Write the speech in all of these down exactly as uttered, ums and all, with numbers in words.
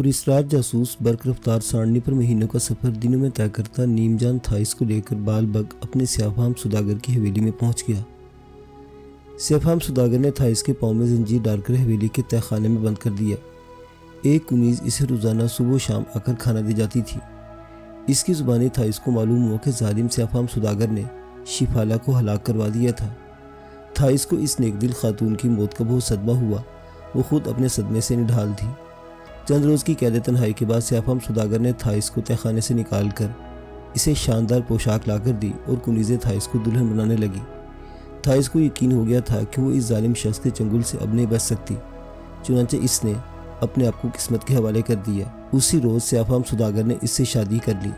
पुलिसराज जासूस बर्क रफ्तार सारणी पर महीनों का सफ़र दिनों में तय करता नीमजान थाइस को लेकर बालबग अपने स्याफाम सुदागर की हवेली में पहुंच गया। स्याफाम सुदागर ने थाइस के पाँव में जंजीर डालकर हवेली के तहखाने में बंद कर दिया। एक कुनीज इसे रोज़ाना सुबह शाम आकर खाना दी जाती थी। इसकी ज़ुबानी थाइस को मालूम हुआ कि जालिम स्याफाम सुदागर ने शिफाला को हलाक करवा दिया था। थाइस को इस नेकदिल खातून की मौत का बहुत सदमा हुआ। वो खुद अपने सदमे से निढाल थी। चंद रोज़ की कैद तन्हाई के बाद स्याफाम सुदागर ने थाइस को तहखाने से निकाल कर इसे शानदार पोशाक लाकर दी और कुनीज़े थाइस को दुल्हन बनाने लगी। थाइस को यकीन हो गया था कि वो इस जालिम शख्स के चंगुल से अब नहीं बच सकती। चुनांचे इसने अपने आप को किस्मत के हवाले कर दिया। उसी रोज़ स्याफाम सुदागर ने इससे शादी कर ली।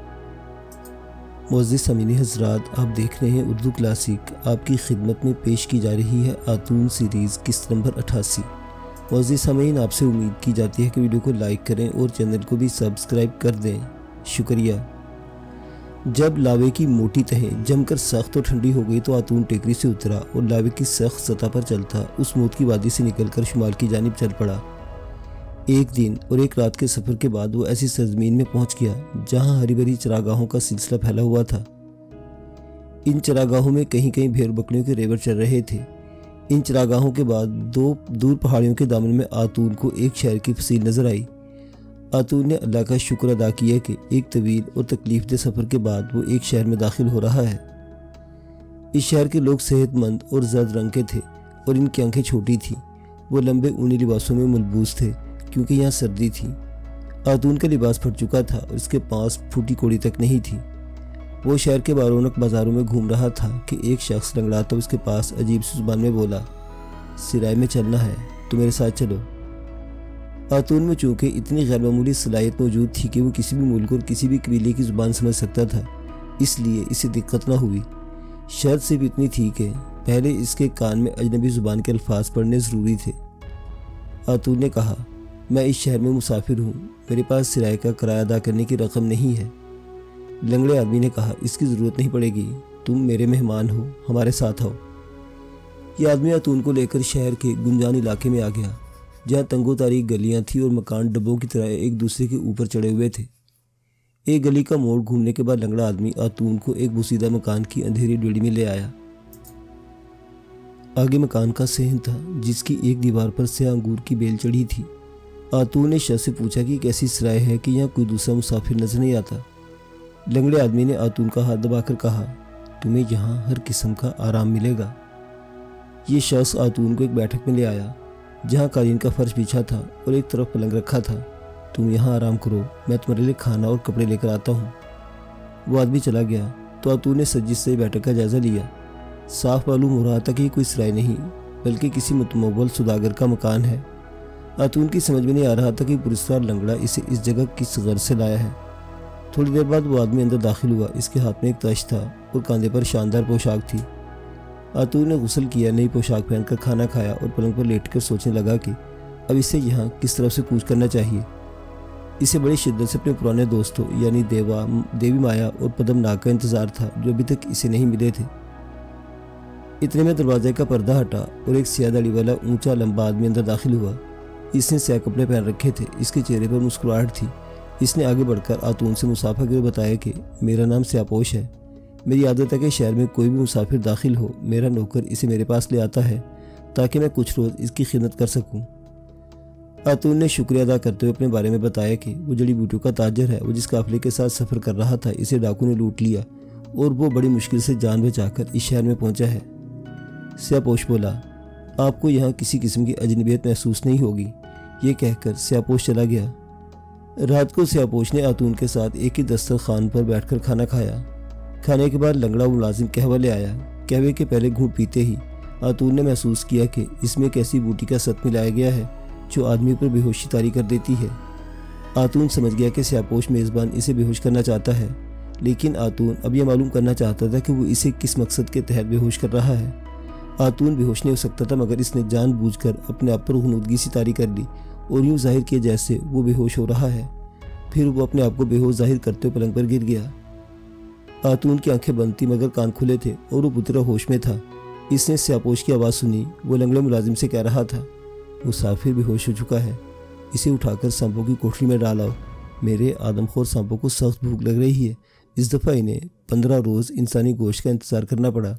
मुअज़्ज़िज़ सामीन हज़रात, आप देख रहे हैं उर्दू क्लासिक। आपकी खिदमत में पेश की जा रही है आतून सीरीज़ किस्त नंबर अट्ठासी। मुअज़्ज़िज़ सामीन, आपसे उम्मीद की जाती है कि वीडियो को लाइक करें और चैनल को भी सब्सक्राइब कर दें। शुक्रिया। जब लावे की मोटी तहें जमकर सख्त और ठंडी हो गई तो आतून टेकरी से उतरा और लावे की सख्त सतह पर चलता उस मौत की वादी से निकलकर शुमाल की जानिब चल पड़ा। एक दिन और एक रात के सफ़र के बाद वो ऐसी सरजमीन में पहुंच गया जहां हरी भरी चरागाहों का सिलसिला फैला हुआ था। इन चरागाहों में कहीं कहीं भेड़ बकरियों के रेवड़ चल रहे थे। इन चरागाहों के बाद दो दूर पहाड़ियों के दामन में आतून को एक शहर की फसील नजर आई। आतून ने अल्लाह का शुक्र अदा किया कि एक तवील और तकलीफदे सफ़र के बाद वो एक शहर में दाखिल हो रहा है। इस शहर के लोग सेहतमंद और जर्द रंग के थे और इनकी आंखें छोटी थीं। वो लंबे ऊनी लिबासों में मलबूस थे क्योंकि यहाँ सर्दी थी। आतून का लिबास फट चुका था और इसके पास फूटी कोड़ी तक नहीं थी। वो शहर के बारौनक बाजारों में घूम रहा था कि एक शख्स लंगड़ा तो उसके पास अजीब सी जुबान में बोला, सिराय में चलना है तो मेरे साथ चलो। आतून में चूँकि इतनी गैर मामूली सलाहियत मौजूद थी कि वो किसी भी मुल्क और किसी भी कबीले की ज़ुबान समझ सकता था, इसलिए इसे दिक्कत ना हुई। शर्त सिर्फ इतनी थी कि पहले इसके कान में अजनबी ज़ुबान के अल्फाज पढ़ने ज़रूरी थे। आतून ने कहा, मैं इस शहर में मुसाफिर हूँ, मेरे पास सिराय का किराया अदा करने की रकम नहीं है। लंगड़े आदमी ने कहा, इसकी ज़रूरत नहीं पड़ेगी, तुम मेरे मेहमान हो, हमारे साथ आओ। यह आदमी आतून को लेकर शहर के गुंजान इलाके में आ गया जहाँ तंगो तारीख गलियाँ थी और मकान डब्बों की तरह एक दूसरे के ऊपर चढ़े हुए थे। एक गली का मोड़ घूमने के बाद लंगड़ा आदमी आतून को एक बुसीदा मकान की अंधेरी डेड़ी में ले आया। आगे मकान का सहन था जिसकी एक दीवार पर स्याह अंगूर की बेल चढ़ी थी। आतून ने शख्स से पूछा कि कैसी सराय है कि यहाँ कोई दूसरा मुसाफिर नजर नहीं आता। लंगड़े आदमी ने आतून का हाथ दबाकर कहा, तुम्हें यहाँ हर किस्म का आराम मिलेगा। ये शख्स आतून को एक बैठक में ले आया जहाँ कालीन का फर्श बिछा था और एक तरफ पलंग रखा था। तुम यहाँ आराम करो, मैं तुम्हारे लिए खाना और कपड़े लेकर आता हूँ। वो आदमी चला गया तो आतून ने सजिश से बैठक का जायज़ा लिया। साफ मालूम हो रहा था कि कोई सराय नहीं बल्कि किसी मुतमव्वल सुदागर का मकान है। आतून की समझ में नहीं आ रहा था कि पुलिसवार लंगड़ा इसे इस जगह किस गर्ज से लाया है। थोड़ी देर बाद वो आदमी अंदर दाखिल हुआ। इसके हाथ में एक तश था और कंधे पर शानदार पोशाक थी। आतून ने गुस्ल किया, नई पोशाक पहनकर खाना खाया और पलंग पर लेटकर सोचने लगा कि अब इसे यहाँ किस तरफ से कूच करना चाहिए। इसे बड़ी शिद्दत से अपने पुराने दोस्तों यानी देवा देवी माया और पद्मनाग का इंतज़ार था जो अभी तक इसे नहीं मिले थे। इतने में दरवाजे का पर्दा हटा और एक सियाह दाढ़ी वाला ऊंचा लंबा आदमी अंदर दाखिल हुआ। इसने स्याह कपड़े पहन रखे थे, इसके चेहरे पर मुस्कुराहट थी। इसने आगे बढ़कर आतून से मुसाफा के बताया कि मेरा नाम स्यापोश है। मेरी आदत है कि शहर में कोई भी मुसाफिर दाखिल हो, मेरा नौकर इसे मेरे पास ले आता है ताकि मैं कुछ रोज़ इसकी खिदमत कर सकूं। आतून ने शुक्रिया अदा करते हुए अपने बारे में बताया कि वो जड़ी बूटियों का ताजर है। वो जिस काफिले के साथ सफ़र कर रहा था इसे डाकू ने लूट लिया और वो बड़ी मुश्किल से जान बचाकर इस शहर में पहुंचा है। स्यापोश बोला, आपको यहाँ किसी किस्म की अजनबियत महसूस नहीं होगी। ये कहकर स्यापोश चला गया। रात को स्यापोश ने आतून के साथ एक ही दस्तरखान पर बैठकर खाना खाया। खाने के बाद लंगड़ा मुलाजिम कहवा ले आया। कहवे के पहले घूंट पीते ही आतून ने महसूस किया कि इसमें एक ऐसी बूटी का सत मिलाया गया है जो आदमी पर बेहोशी तारी कर देती है। आतून समझ गया कि स्यापोश मेज़बान इसे बेहोश करना चाहता है, लेकिन आतून अब यह मालूम करना चाहता था कि वो इसे किस मकसद के तहत बेहोश कर रहा है। आतून बेहोश नहीं हो सकता था मगर इसने जानबूझकर अपने आप पर हुनूदगी सी तारी कर ली और यूँ जाहिर किया जैसे वो बेहोश हो रहा है। फिर वो अपने आप को बेहोश जाहिर करते हुए पलंग पर गिर गया। आतून की आंखें बंद थी मगर कान खुले थे और वो पुतरा होश में था। इसने स्यापोश की आवाज़ सुनी। वो लंगड़े मुलाजिम से कह रहा था, मुसाफिर बेहोश हो चुका है, इसे उठाकर सांपों की कोठरी में डालाओ। मेरे आदमखोर सांपों को सख्त भूख लग रही है। इस दफ़ा इन्हें पंद्रह रोज़ इंसानी गोश्त का इंतज़ार करना पड़ा।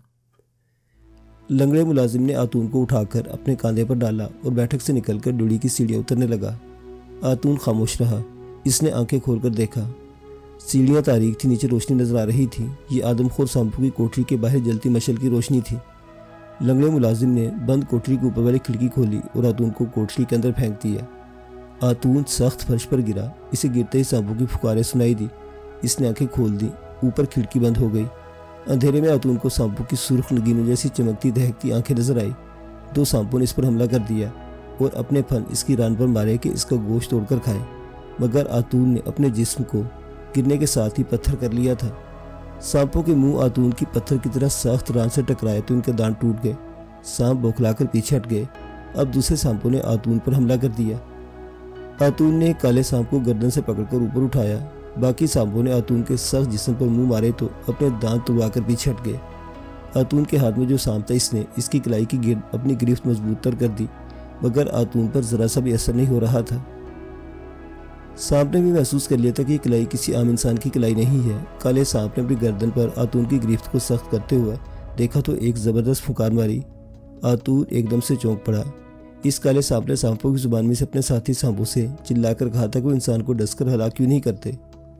लंगड़े मुलाजिम ने आतून को उठाकर अपने कंधे पर डाला और बैठक से निकलकर डोली की सीढ़ियाँ उतरने लगा। आतून खामोश रहा। इसने आंखें खोलकर देखा। सीढ़ियाँ तारीक थी, नीचे रोशनी नजर आ रही थी। ये आदमखोर सांपों की कोठरी के बाहर जलती मशल की रोशनी थी। लंगड़े मुलाजिम ने बंद कोठरी के ऊपर वाली खिड़की खोली और आतून को कोठरी के अंदर फेंक दिया। आतून सख्त फर्श पर गिरा। इसे गिरते ही सांपों की फुकारें सुनाई दी। इसने आंखें खोल दी। ऊपर खिड़की बंद हो गई। अंधेरे में आतून को सांपों की सुर्ख नगीनों जैसी चमकती दहकती आंखें नजर आई। दो सांपों ने इस पर हमला कर दिया और अपने फन इसकी रान पर मारे कि इसका गोश्त तोड़कर खाए, मगर आतून ने अपने जिस्म को गिरने के साथ ही पत्थर कर लिया था। सांपों के मुंह आतून की पत्थर की तरह सख्त रान से टकराए तो इनके दांत टूट गए। सांप बौखलाकर पीछे हट गए। अब दूसरे सांपों ने आतून पर हमला कर दिया। आतून ने काले सांप को गर्दन से पकड़कर ऊपर उठाया। बाकी सांपों ने आतून के सख्त जिस्म पर मुंह मारे तो अपने दांत तुड़वाकर पीछे हट गए। आतून के हाथ में जो सांप था, इसने इसकी कलाई की गिर्द अपनी गिरफ्त मजबूत तर कर दी, मगर आतून पर जरा सा भी असर नहीं हो रहा था। सांप ने भी महसूस कर लिया था कि कलाई किसी आम इंसान की कलाई नहीं है। काले सांप ने अपनी गर्दन पर आतून की गिरफ्त को सख्त करते हुए देखा तो एक जबरदस्त फुकार मारी। आतून एकदम से चौंक पड़ा। इस काले सांप ने सांपों की जुबान में से अपने साथी सांपों से चिल्लाकर कहा था कि वो इंसान को डसकर हलाक क्यों नहीं करते।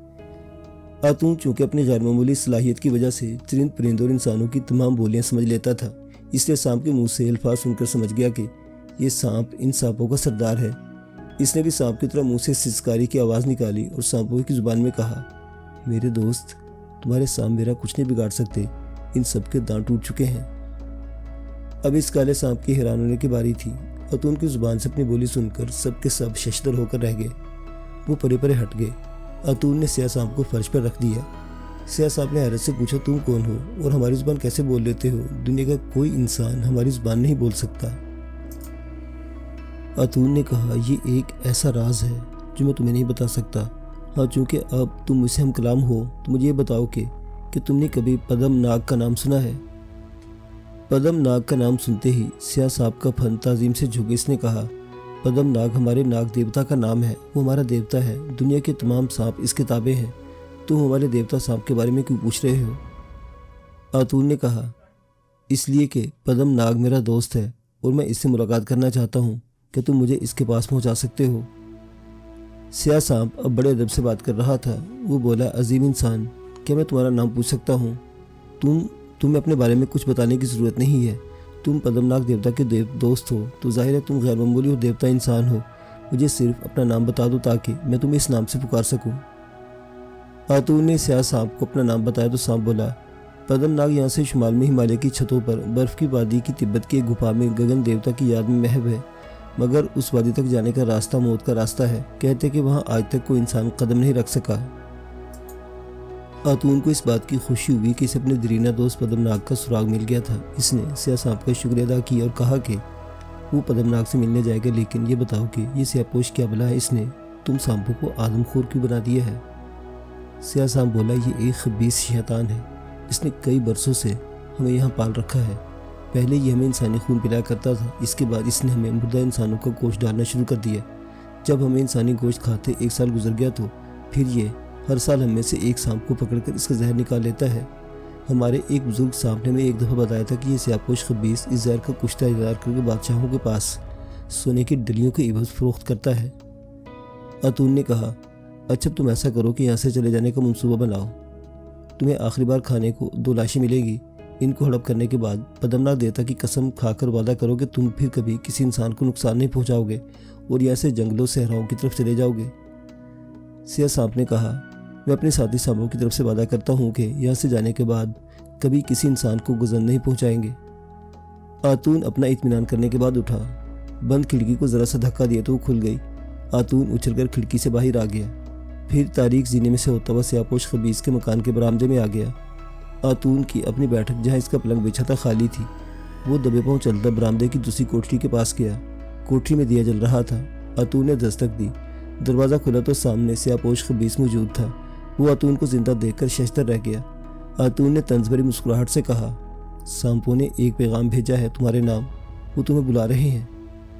आतून चूंकि अपनी गैर मामूली सलाहियत की वजह से चरिंद परिंदों और इंसानों की तमाम बोलियां समझ लेता था, इसलिए सांप के मुंह से अल्फाज सुनकर समझ गया कि ये सांप इन सांपों का सरदार है। इसने भी सांप की तरह मुंह से सिसकारी की आवाज़ निकाली और सांपों की जुबान में कहा, मेरे दोस्त, तुम्हारे सांप मेरा कुछ नहीं बिगाड़ सकते। इन सब के दांत टूट चुके हैं। अब इस काले सांप की हैरान होने की बारी थी। आतून की जुबान से अपनी बोली सुनकर सब के सब शशदर होकर रह गए। वो परे परे हट गए। आतून ने स्याह सांप को फर्श पर रख दिया। स्याह सांप ने हैरत से पूछा, तुम कौन हो और हमारी जुबान कैसे बोल लेते हो? दुनिया का कोई इंसान हमारी जुबान नहीं बोल सकता। आतून ने कहा, ये एक ऐसा राज है जो मैं तुम्हें नहीं बता सकता। हाँ, चूंकि अब तुम मुझसे हम कलाम हो तो मुझे ये बताओ कि, कि तुमने कभी पद्म नाग का नाम सुना है? पद्म नाग का नाम सुनते ही स्याह सांप का फन ताजीम से झुके। इसने कहा, पद्म नाग हमारे नाग देवता का नाम है। वो हमारा देवता है। दुनिया के तमाम सांप इसके ताबे हैं। तुम हमारे देवता सांप के बारे में क्यों पूछ रहे हो? आतून ने कहा, इसलिए कि पद्म नाग मेरा दोस्त है और मैं इससे मुलाकात करना चाहता हूँ। क्या तुम मुझे इसके पास पहुँचा सकते हो? स्याह सांप अब बड़े अदब से बात कर रहा था। वो बोला, अजीम इंसान, क्या मैं तुम्हारा नाम पूछ सकता हूँ? तुम तुम्हें अपने बारे में कुछ बताने की ज़रूरत नहीं है। तुम पद्मनाग देवता के देव दोस्त हो तो जाहिर है तुम गैर मामूली और देवता इंसान हो। मुझे सिर्फ अपना नाम बता दो ताकि मैं तुम्हें इस नाम से पुकार सकूं। आतून ने स्याह सांप को अपना नाम बताया तो सांप बोला, पद्मनाग यहाँ से शुमाल में हिमालय की छतों पर बर्फ़ की वादी की तिब्बत की एक गुफा में गगन देवता की याद में महव है, मगर उस वादी तक जाने का रास्ता मौत का रास्ता है। कहते कि वहाँ आज तक कोई इंसान कदम नहीं रख सका। आतून को इस बात की खुशी हुई कि इसे अपने दरीना दोस्त पद्मनाग का सुराग मिल गया था। इसने स्याह सांप का शुक्रिया अदा किया और कहा कि वो पद्मनाग से मिलने जाएगा, लेकिन ये बताओ कि ये स्याहपोश क्या भला है? इसने तुम सांपों को आदमखोर क्यों बना दिया है? स्याह सांप बोला, ये एक खबीस शैतान है। इसने कई बरसों से हमें यहाँ पाल रखा है। पहले ये हमें इंसानी खून पिलाया करता था, इसके बाद इसने हमें मुर्दा इंसानों का गोश्त डालना शुरू कर दिया। जब हमें इंसानी गोश्त खाते एक साल गुजर गया तो फिर ये हर साल हम में से एक सांप को पकड़कर इसका जहर निकाल लेता है। हमारे एक बुजुर्ग सांप ने हमें एक दफ़ा बताया था कि ये स्याहपोश खबीस इस जहर का कुश्ता इजार करके बादशाहों के पास सोने की डलियों के इवज़ फरोख्त करता है। आतून ने कहा, अच्छा तुम ऐसा करो कि यहाँ से चले जाने का मंसूबा बनाओ। तुम्हें आखिरी बार खाने को दो लाशें मिलेगी। इनको हड़प करने के बाद पद्मनाग देवता की कसम खाकर वादा करो कि तुम फिर कभी किसी इंसान को नुकसान नहीं पहुँचाओगे और यहाँ से जंगलों सहराओं की तरफ चले जाओगे। स्याह सांप ने कहा, मैं अपने साथी सांपों की तरफ से वादा करता हूँ कि यहाँ से जाने के बाद कभी किसी इंसान को गुजर नहीं पहुँचाएंगे। आतून अपना इत्मीनान करने के बाद उठा। बंद खिड़की को ज़रा सा धक्का दिया तो वो खुल गई। आतून उछलकर खिड़की से बाहर आ गया। फिर तारीख जीने में से होता हुआ स्याहपोश खबीस के मकान के बरामदे में आ गया। आतून की अपनी बैठक जहाँ इसका पलंग बिछा था खाली थी। वो दबे पाँव चलता बरामदे की दूसरी कोठरी के पास गया। कोठरी में दिया जल रहा था। आतून ने दस्तक दी। दरवाज़ा खुला तो सामने स्याहपोश खबीस मौजूद था। वो आतून को जिंदा देखकर शशदर रह गया। आतून ने तंज भरी मुस्कुराहट से कहा, सांपों ने एक पैगाम भेजा है तुम्हारे नाम। वो तुम्हें बुला रहे हैं।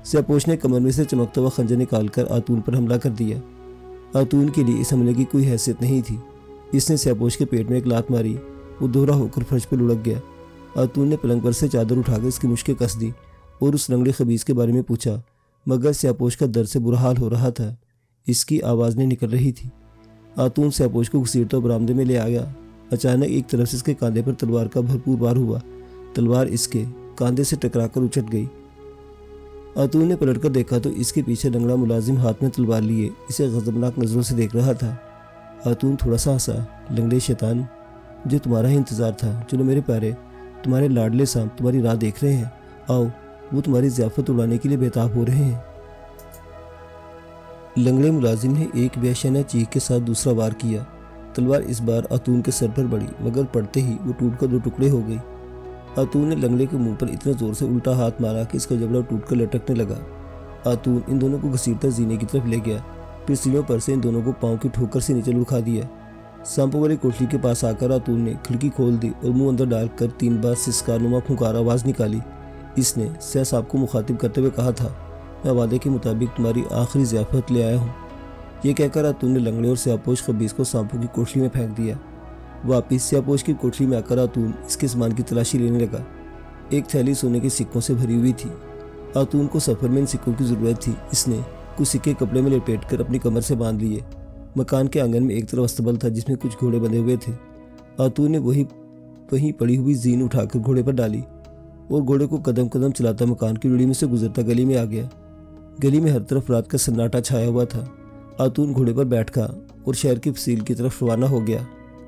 स्यापोश ने कमर में से चमकता हुआ खंजर निकालकर आतून पर हमला कर दिया। आतून के लिए इस हमले की कोई हैसियत नहीं थी। इसने स्यापोश के पेट में एक लात मारी। वो दोहरा होकर फर्श पर लुढ़क गया। आतून ने पलंग पर से चादर उठाकर इसकी मुश्कें कस दी और उस लंगड़े खबीज के बारे में पूछा, मगर स्यापोश का दर्द से बुरा हाल हो रहा था। इसकी आवाज़ नहीं निकल रही थी। आतून स्यापोश को घसीटता बरामदे में ले आ गया। अचानक एक तरफ से इसके कांधे पर तलवार का भरपूर वार हुआ। तलवार इसके कांधे से टकराकर उछट गई। आतून ने पलटकर देखा तो इसके पीछे लंगड़ा मुलाजिम हाथ में तलवार लिए इसे गजबनाक नजरों से देख रहा था। आतून थोड़ा सा हंसा। लंगड़े शैतान, जो तुम्हारा ही इंतजार था। चलो मेरे प्यारे, तुम्हारे लाडले सांप तुम्हारी राह देख रहे हैं। आओ, वो तुम्हारी ज़ियाफत उड़ाने के लिए बेताब हो रहे हैं। लंगड़े मुलाजिम ने एक बेशना चीख के साथ दूसरा वार किया। तलवार इस बार आतून के सर पर पड़ी, मगर पड़ते ही वो टूटकर दो टुकड़े हो गई। आतून ने लंगड़े के मुंह पर इतना जोर से उल्टा हाथ मारा कि इसका जबड़ा टूटकर लटकने लगा। आतून इन दोनों को घसीटता जीने की तरफ ले गया, फिर सीढ़ियों पर से इन दोनों को पांव की ठोकर से नीचे लुढ़का दिया। सांपों वाली कोठरी के पास आकर आतून ने खिड़की खोल दी और मुंह अंदर डालकर तीन बार सिसकारनुमा फुंकार आवाज़ निकाली। इसने सह साहब को मुखातिब करते हुए कहा था, मैं वादे के मुताबिक तुम्हारी आखिरी ज़ियाफत ले आया हूँ। ये कहकर आतून ने लंगड़े और स्यापोश खबीज को सांपों की कोठरी में फेंक दिया। वापिस स्यापोश की कोठरी में आकर आतून इसके सामान की तलाशी लेने लगा। एक थैली सोने के सिक्कों से भरी हुई थी। आतून को सफ़र में इन सिक्कों की ज़रूरत थी। इसने कुछ सिक्के कपड़े में लपेटकर अपनी कमर से बांध लिए। मकान के आंगन में एक तरफ अस्तबल था जिसमें कुछ घोड़े बंधे हुए थे। आतून ने वही वहीं पड़ी हुई जीन उठाकर घोड़े पर डाली और घोड़े को कदम कदम चलाता मकान की लड़ी में से गुजरता गली में आ गया। गली में हर तरफ रात का सन्नाटा छाया हुआ था। आतून घोड़े पर बैठ गया और शहर की फसील की तरफ रवाना हो गया।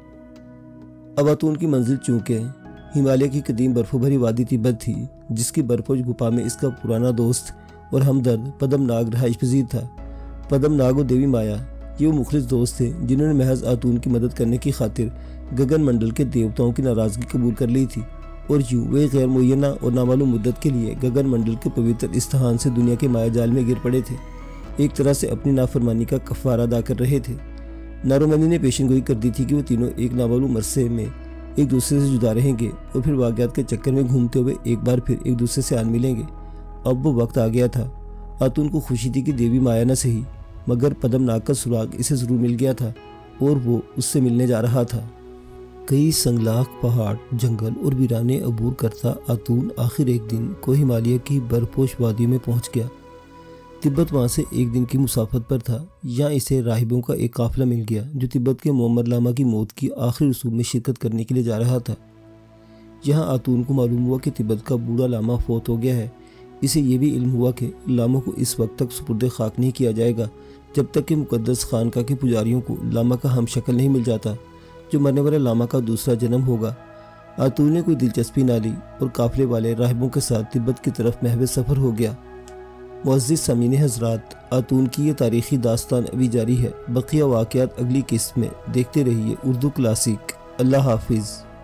अब आतून की मंजिल चूंकि हिमालय की कदीम बर्फों भरी वादी तिब्बत थी, जिसकी बर्फों गुफा में इसका पुराना दोस्त और हमदर्द पद्मनाग रहाइश पजीर था। पद्मनाग और देवी माया ये वो मुखलिस दोस्त थे जिन्होंने महज आतून की मदद करने की खातिर गगन मंडल के देवताओं की नाराज़गी कबूल कर ली थी, और यूं वे गैर मुय्यना और नामालूम मुद्दत के लिए गगन मंडल के पवित्र इस्तेहान से दुनिया के माया जाल में गिर पड़े थे। एक तरह से अपनी नाफरमानी का कफ़ारा अदा कर रहे थे। नारोमंदी ने पेशेंगोई कर दी थी कि वो तीनों एक नामालूम अरसे में एक दूसरे से जुदा रहेंगे और फिर वाक़यात के चक्कर में घूमते हुए एक बार फिर एक दूसरे से आन मिलेंगे। अब वो वक्त आ गया था। आतून को खुशी थी कि देवी माया न सही, मगर पद्मनाग का सुराग इसे ज़रूर मिल गया था और वो उससे मिलने जा रहा था। कई संगलाख पहाड़, जंगल और वीराने अबूर करता आतून आखिर एक दिन को हिमालय की बर्फपोश वादी में पहुंच गया। तिब्बत वहाँ से एक दिन की मुसाफत पर था। यहाँ इसे राहिबों का एक काफिला मिल गया जो तिब्बत के मोहम्मद लामा की मौत की आखिरी रसूम में शिरकत करने के लिए जा रहा था। यहाँ आतून को मालूम हुआ कि तिब्बत का बूढ़ा लामा फौत हो गया है। इसे ये भी इल्म हुआ कि लामा को इस वक्त तक सुपुर्द खाक नहीं किया जाएगा जब तक कि मुकद्दस खानका के पुजारियों को लामा का हम शक्ल नहीं मिल जाता, जो मरने वाले लामा का दूसरा जन्म होगा। आतून ने कोई दिलचस्पी ना ली और काफिले वाले राहिबों के साथ तिब्बत की तरफ महवे सफ़र हो गया। मुअज़्ज़िज़ सामीन हज़रात, आतून की ये तारीख़ी दास्तान अभी जारी है। बक़िया वाक़यात अगली किस्त में देखते रहिए उर्दू क्लासिक। अल्लाह हाफिज़।